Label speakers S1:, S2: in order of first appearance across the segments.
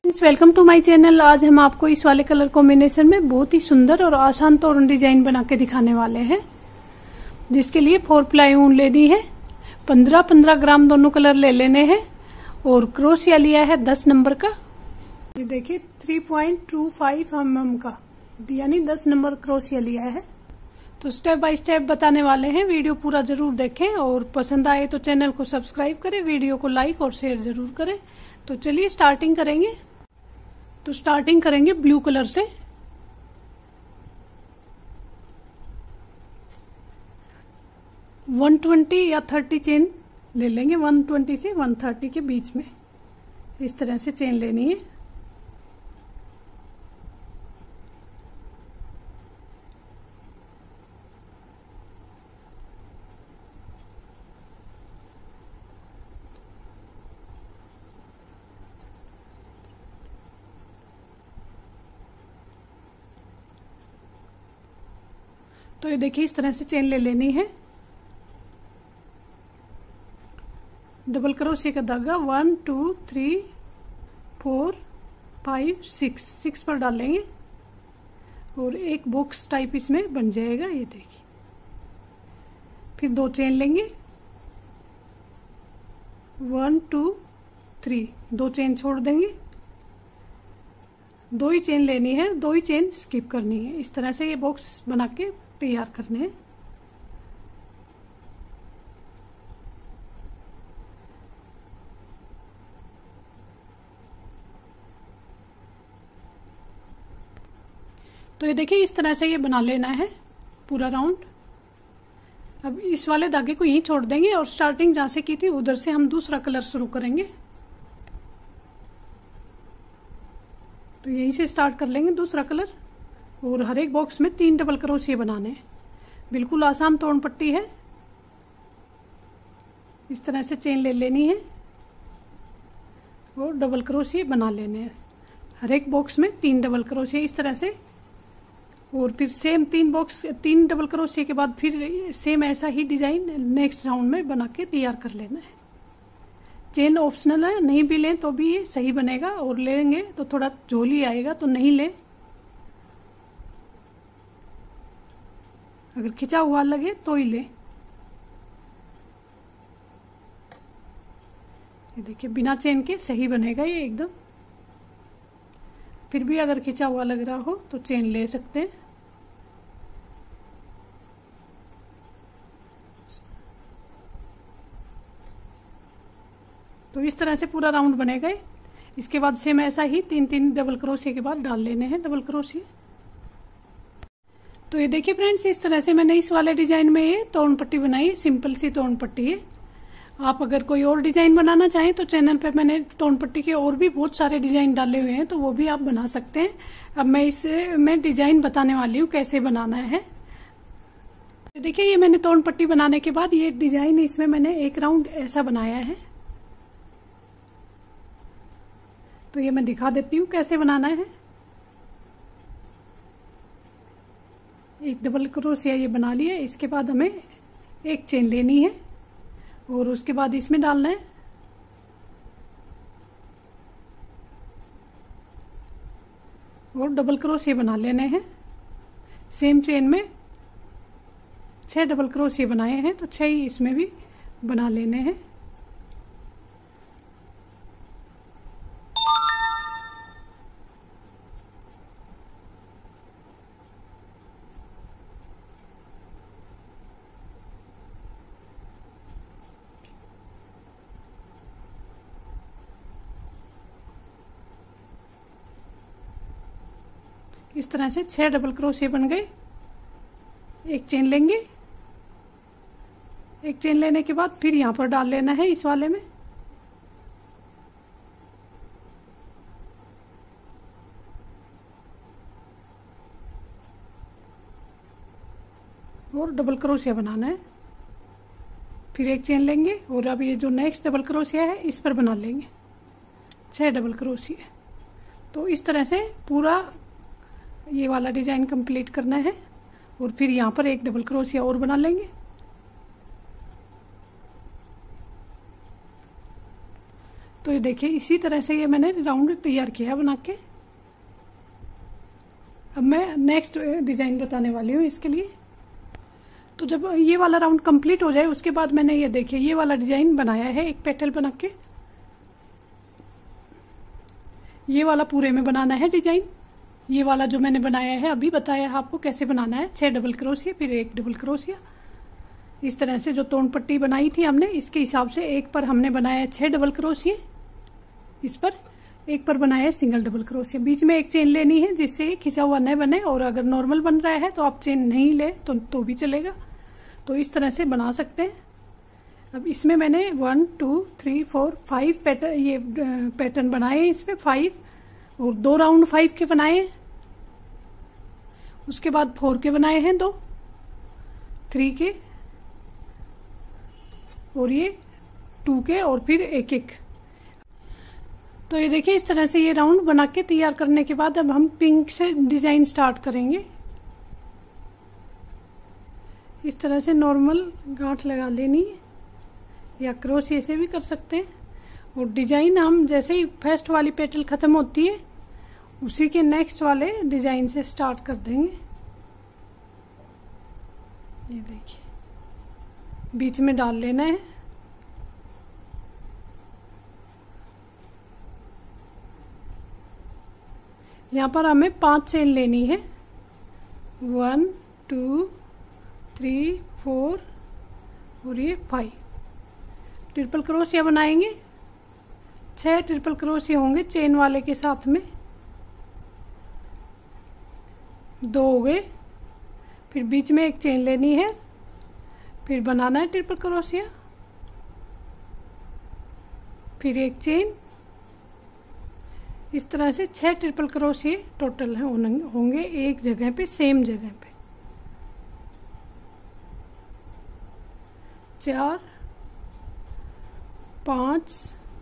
S1: Welcome to my channel. आज हम आपको इस वाले कलर कॉम्बिनेशन में बहुत ही सुंदर और आसान तोरण डिजाइन बना के दिखाने वाले हैं, जिसके लिए 4 प्लाई ऊन लेनी है। 15-15 ग्राम दोनों कलर ले लेने हैं और क्रोशिया लिया है 10 नंबर का। ये देखिए 3.25 mm का, यानी 10 नंबर क्रोशिया लिया है। तो स्टेप बाय स्टेप बताने वाले हैं, वीडियो पूरा जरूर देखें और पसंद आए तो चैनल को सब्सक्राइब करें, वीडियो को लाइक और शेयर जरूर करें। तो चलिए स्टार्टिंग करेंगे। तो स्टार्टिंग करेंगे ब्लू कलर से। वन 120 या 30 चेन ले लेंगे, 120 से 130 के बीच में इस तरह से चेन लेनी है। तो ये देखिए इस तरह से चेन ले लेनी है। डबल क्रोशिया का धागा 1 2 3 4 5 6 पर डालेंगे और एक बॉक्स टाइप इसमें बन जाएगा। ये देखिए, फिर 2 चेन लेंगे, 1 2 3, 2 चेन छोड़ देंगे, 2 ही चेन लेनी है, 2 ही चेन स्किप करनी है। इस तरह से ये बॉक्स बना के तैयार करने हैं। तो ये देखिए इस तरह से ये बना लेना है पूरा राउंड। अब इस वाले धागे को यहीं छोड़ देंगे और स्टार्टिंग जहां से की थी उधर से हम दूसरा कलर शुरू करेंगे। तो यहीं से स्टार्ट कर लेंगे दूसरा कलर और हर एक बॉक्स में 3 डबल क्रोशिया बनाने हैं। बिल्कुल आसान तोरण पट्टी है। इस तरह से चेन ले लेनी है और डबल क्रोशिया बना लेने हैं। हर एक बॉक्स में 3 डबल क्रोशिया इस तरह से, और फिर सेम 3 डबल क्रोशिया के बाद फिर सेम ऐसा ही डिजाइन नेक्स्ट राउंड में बना के तैयार कर लेना है। चेन ऑप्शनल है, नहीं भी लें तो भी ये सही बनेगा, और लेंगे तो थोड़ा झोली आएगा, तो नहीं ले। अगर खिंचा हुआ लगे तो ही ले। ये देखिए बिना चेन के सही बनेगा ये एकदम। फिर भी अगर खिंचा हुआ लग रहा हो तो चेन ले सकते हैं। तो इस तरह से पूरा राउंड बनेगा। इसके बाद सेम ऐसा ही 3 डबल क्रोशिया के बाद डाल लेने हैं डबल क्रोशिया। तो ये देखिए फ्रेंड्स, इस तरह से मैंने इस वाले डिजाइन में ये तोरण पट्टी बनाई है। सिंपल सी तोरण पट्टी है। आप अगर कोई और डिजाइन बनाना चाहें तो चैनल पे मैंने तोरण पट्टी के और भी बहुत सारे डिजाइन डाले हुए हैं, तो वो भी आप बना सकते हैं। अब मैं डिजाइन बताने वाली हूँ कैसे बनाना है। तो देखिए ये मैंने तोरण पट्टी बनाने के बाद ये डिजाइन, इसमें मैंने एक राउंड ऐसा बनाया है। तो ये मैं दिखा देती हूँ कैसे बनाना है। एक डबल क्रोशिया ये बना लिया। इसके बाद हमें एक चेन लेनी है और उसके बाद इसमें डालना है और डबल क्रोशिया बना लेने हैं। सेम चेन में 6 डबल क्रोशिया बनाए हैं, तो 6 ही इसमें भी बना लेने हैं। इस तरह से 6 डबल क्रोशिया बन गए। एक चेन लेंगे, एक चेन लेने के बाद फिर यहां पर डाल लेना है इस वाले में। और डबल क्रोशिया बनाना है। फिर एक चेन लेंगे और अब ये जो नेक्स्ट डबल क्रोशिया है इस पर बना लेंगे 6 डबल क्रोशिया। तो इस तरह से पूरा ये वाला डिजाइन कंप्लीट करना है और फिर यहां पर एक डबल क्रोशिया और बना लेंगे। तो ये देखिए इसी तरह से ये मैंने राउंड तैयार किया बना के। अब मैं नेक्स्ट डिजाइन बताने वाली हूँ इसके लिए। तो जब ये वाला राउंड कंप्लीट हो जाए उसके बाद मैंने ये देखिए ये वाला डिजाइन बनाया है, एक पेटल बना के। ये वाला पूरे में बनाना है डिजाइन। ये वाला जो मैंने बनाया है अभी बताया है आपको कैसे बनाना है, 6 डबल क्रोशिया फिर 1 डबल क्रोशिया। इस तरह से जो तोड़ पट्टी बनाई थी हमने इसके हिसाब से एक पर हमने बनाया 6 डबल क्रोशिया, इस पर एक पर बनाया है सिंगल डबल क्रोशिया। बीच में एक चेन लेनी है जिससे खिंचा हुआ न बने, और अगर नॉर्मल बन रहा है तो आप चेन नहीं ले तो भी चलेगा। तो इस तरह से बना सकते हैं। अब इसमें मैंने 1 2 3 4 5 पैटर्न, ये पैटर्न बनाए हैं इसमें 5, और 2 राउंड 5 के बनाए हैं। उसके बाद 4 के बनाए हैं 2, 3 के, और ये 2 के, और फिर 1 1। तो ये देखिए इस तरह से ये राउंड बना के तैयार करने के बाद अब हम पिंक से डिजाइन स्टार्ट करेंगे। इस तरह से नॉर्मल गांठ लगा लेनी है, या क्रोशिया से भी कर सकते हैं। और डिजाइन हम जैसे ही फर्स्ट वाली पेटल खत्म होती है उसी के नेक्स्ट वाले डिजाइन से स्टार्ट कर देंगे। ये देखिए बीच में डाल लेना है। यहाँ पर हमें 5 चेन लेनी है, 1 2 3 4 और ये 5। ट्रिपल क्रोशिया बनाएंगे, 6 ट्रिपल क्रोशिया होंगे चेन वाले के साथ में, 2 हो गए। फिर बीच में एक चेन लेनी है, फिर बनाना है ट्रिपल क्रोशिया, फिर एक चेन। इस तरह से 6 ट्रिपल क्रोशिया टोटल होंगे एक जगह पे, सेम जगह पे। 4 5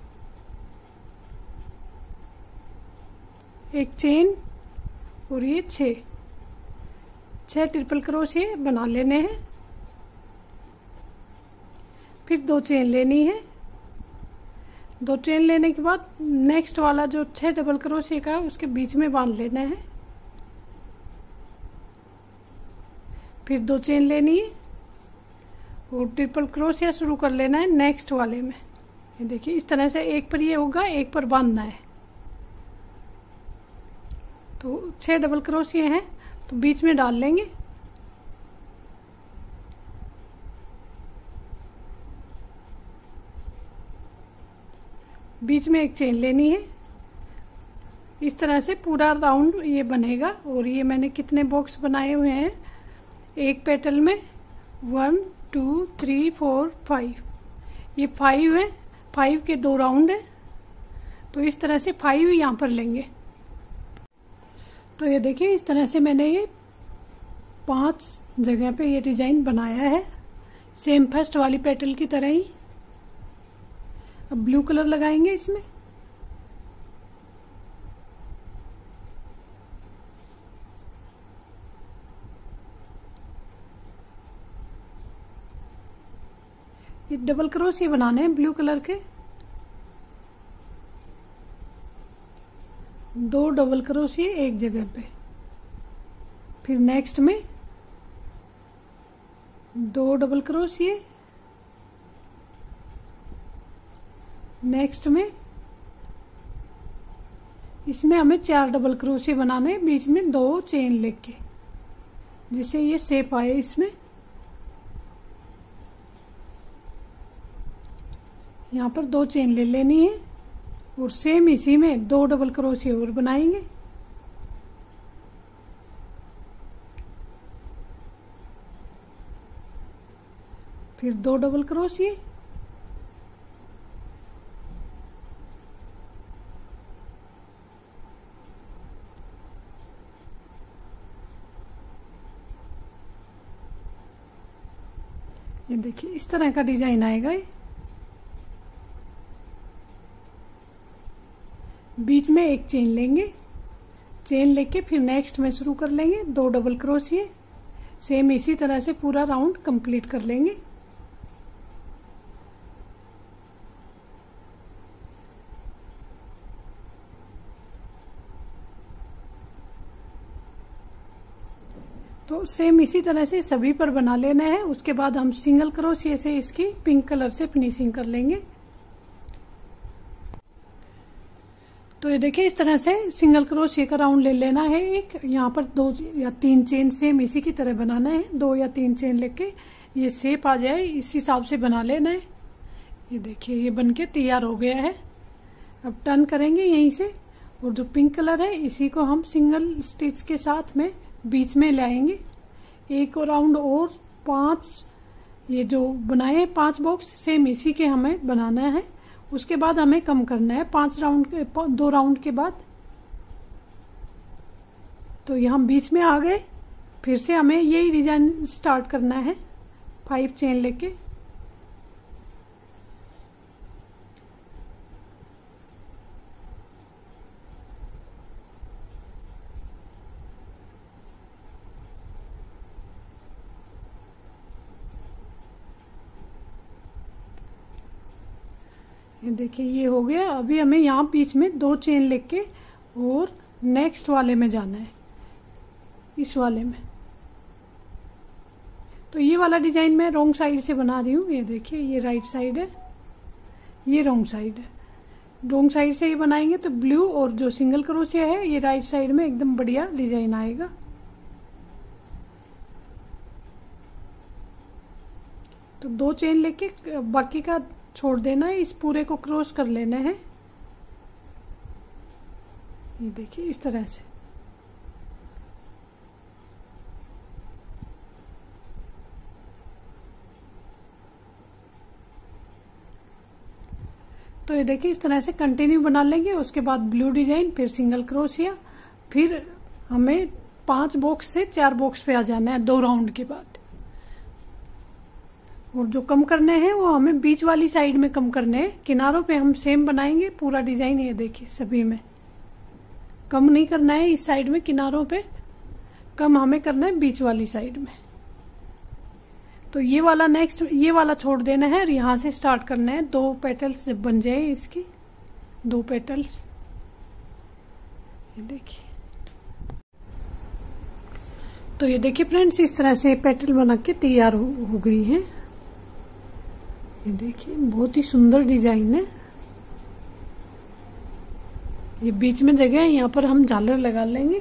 S1: एक चेन, और ये 6 ट्रिपल क्रोशिया बना लेने हैं। फिर 2 चेन लेनी है। 2 चेन लेने के बाद नेक्स्ट वाला जो 6 डबल क्रोशिया का है उसके बीच में बांध लेना है। फिर 2 चेन लेनी है और ट्रिपल क्रोशिया शुरू कर लेना है नेक्स्ट वाले में। ये देखिए इस तरह से एक पर ये होगा, एक पर बांधना है। तो 6 डबल क्रोशिया हैं तो बीच में डाल लेंगे। बीच में एक चेन लेनी है। इस तरह से पूरा राउंड ये बनेगा। और ये मैंने कितने बॉक्स बनाए हुए हैं एक पेटल में, 1 2 3 4 5। ये 5 है, 5 के 2 राउंड है। तो इस तरह से 5 यहाँ पर लेंगे। तो ये देखिए इस तरह से मैंने ये 5 जगह पे ये डिजाइन बनाया है, सेम फर्स्ट वाली पेटल की तरह ही। अब ब्लू कलर लगाएंगे इसमें। ये डबल क्रोशिया बनाने हैं ब्लू कलर के। 2 डबल क्रोशिया एक जगह पे, फिर नेक्स्ट में 2 डबल क्रोशिया, नेक्स्ट में इसमें हमें 4 डबल क्रोशिया बनाने हैं, बीच में 2 चेन लेके, जिससे ये शेप आए इसमें। यहाँ पर 2 चेन ले लेनी है और सेम इसी में 2 डबल क्रोशिया और बनाएंगे। फिर 2 डबल क्रोशिया, ये देखिए इस तरह का डिजाइन आएगा। ये बीच में एक चेन लेंगे, चेन लेके फिर नेक्स्ट में शुरू कर लेंगे 2 डबल क्रोशिया। सेम इसी तरह से पूरा राउंड कंप्लीट कर लेंगे। तो सेम इसी तरह से सभी पर बना लेना है। उसके बाद हम सिंगल क्रोशिया से इसकी पिंक कलर से फिनिशिंग कर लेंगे। तो ये देखिए इस तरह से सिंगल क्रोशिया का राउंड ले लेना है। एक यहाँ पर 2 या 3 चेन सेम इसी की तरह बनाना है। 2 या 3 चेन लेके ये शेप आ जाए इस हिसाब से बना लेना है। ये देखिए ये बनके तैयार हो गया है। अब टर्न करेंगे यहीं से और जो पिंक कलर है इसी को हम सिंगल स्टिच के साथ में बीच में लाएंगे। एक राउंड और 5 ये जो बनाए 5 बॉक्स सेम इसी के हमें बनाना है। उसके बाद हमें कम करना है 2 राउंड के बाद। तो ये हम बीच में आ गए। फिर से हमें यही डिजाइन स्टार्ट करना है 5 चेन लेके। ये देखिए ये हो गया। अभी हमें यहाँ बीच में 2 चेन लेके और नेक्स्ट वाले में जाना है, इस वाले में। तो ये वाला डिजाइन मैं रॉन्ग साइड से बना रही हूँ। ये देखिए ये राइट साइड है, ये रॉन्ग साइड है। रॉन्ग साइड से ये बनाएंगे तो ब्लू और जो सिंगल क्रोशिया है ये राइट साइड में एकदम बढ़िया डिजाइन आएगा। तो 2 चेन लेके बाकी का छोड़ देना है, इस पूरे को क्रॉस कर लेना है। ये देखिए इस तरह से। तो ये देखिए इस तरह से कंटिन्यू बना लेंगे। उसके बाद ब्लू डिजाइन, फिर सिंगल क्रोशिया, फिर हमें 5 बॉक्स से 4 बॉक्स पे आ जाना है 2 राउंड के बाद। और जो कम करने हैं वो हमें बीच वाली साइड में कम करने हैं। किनारों पे हम सेम बनाएंगे पूरा डिजाइन। ये देखिए सभी में कम नहीं करना है। इस साइड में किनारों पे कम हमें करना है बीच वाली साइड में। तो ये वाला नेक्स्ट ये वाला छोड़ देना है और यहाँ से स्टार्ट करना है। 2 पेटल्स जब बन जाए इसकी 2 पेटल्स। ये देखिए। तो ये देखिए फ्रेंड्स इस तरह से पेटल बना के तैयार हो गई है। ये देखिए बहुत ही सुंदर डिजाइन है। ये बीच में जगह है, यहाँ पर हम झालर लगा लेंगे।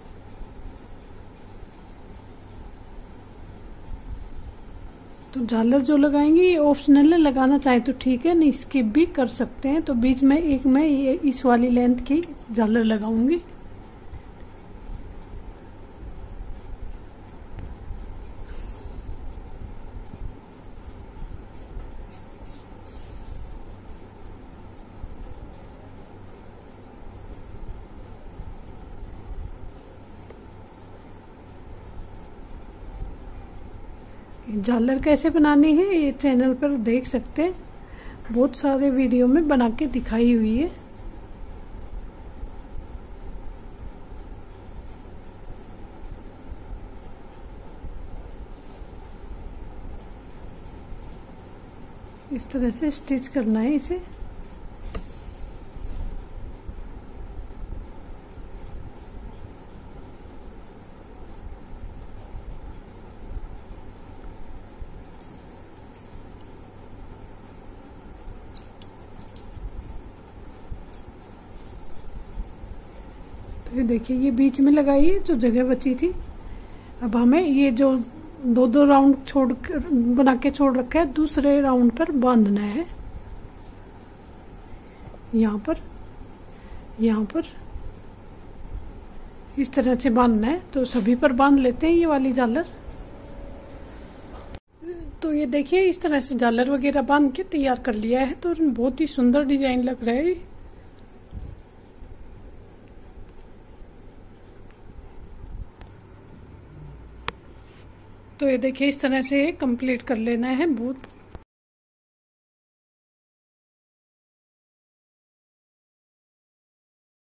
S1: तो झालर जो लगाएंगे ये ऑप्शनल है, लगाना चाहे तो ठीक है, नहीं स्किप भी कर सकते हैं। तो बीच में एक मैं ये इस वाली लेंथ की झालर लगाऊंगी। झालर कैसे बनानी है ये चैनल पर देख सकते हैं, बहुत सारे वीडियो में बना के दिखाई हुई है। इस तरह से स्टिच करना है इसे। तो ये देखिए ये बीच में लगाई है जो जगह बची थी। अब हमें ये जो 2-2 राउंड छोड़ कर बना के छोड़ रखा है दूसरे राउंड पर बांधना है। यहाँ पर इस तरह से बांधना है। तो सभी पर बांध लेते हैं ये वाली झालर। तो ये देखिए इस तरह से झालर वगैरह बांध के तैयार कर लिया है। तो बहुत ही सुंदर डिजाइन लग रहा है। तो ये देखिए इस तरह से कंप्लीट कर लेना है। बहुत